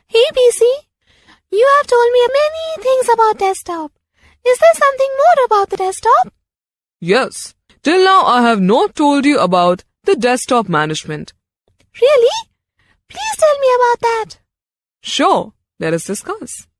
Hey PC, you have told me many things about desktop. Is there something more about the desktop? Yes. Till now I have not told you about the desktop management. Really? Please tell me about that. Sure, let us discuss.